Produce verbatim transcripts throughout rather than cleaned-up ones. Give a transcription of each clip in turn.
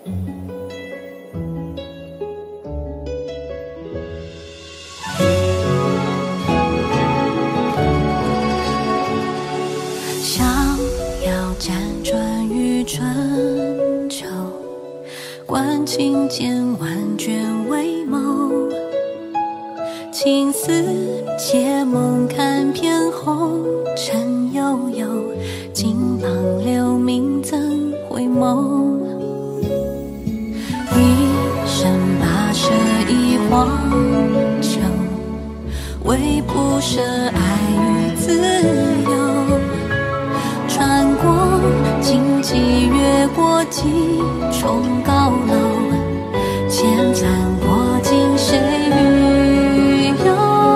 想要辗转于春秋，观琴间万卷为眸，青丝结梦看遍红尘悠悠，金榜留名怎回眸？一生跋涉一荒丘，唯不舍爱与自由。穿过荆棘，越过几重高楼，千残过尽谁与有？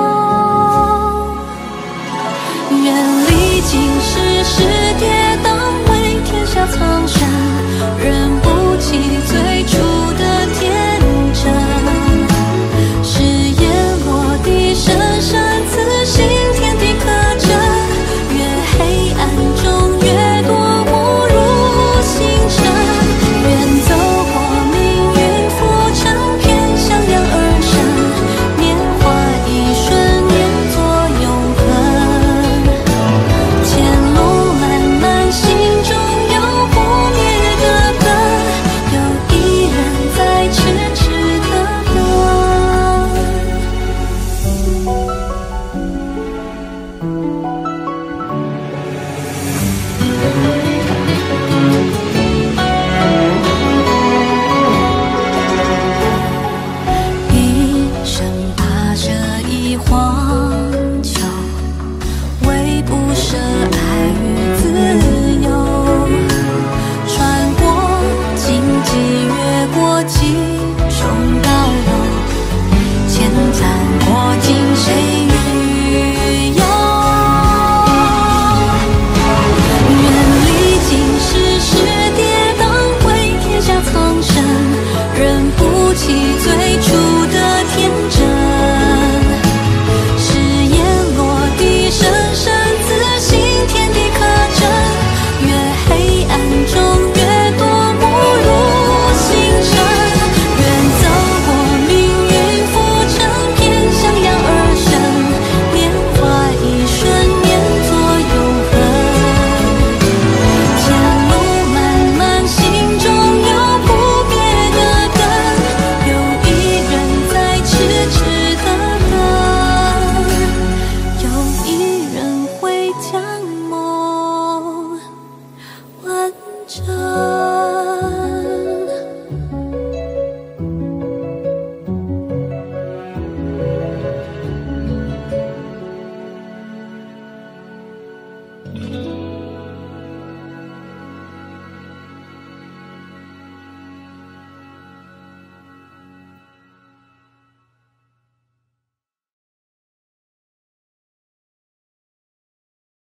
愿历经世事跌宕，为天下苍生，忍不起最初的天真。誓言落地，深深刺心，天地可证。越黑暗中越夺目如星辰，愿走过命运浮沉，偏向两而生，年华一瞬，念作永恒。前路漫漫，心中有不灭的灯，有一人在痴痴的等。一生跋涉一荒丘，唯不舍爱与自由。穿过荆棘，越过几重高楼，千残过尽谁与有？愿历经世事跌宕，为天下苍生，忍不起最初的天真。誓言落地，深深刺心，天地可证。越黑暗中越夺目如星辰，愿走过命运浮沉，偏向阳而生，年华一瞬，念作永恒。前路漫漫，心中有不灭的灯，有一人在痴痴的等，有一人会将梦完整。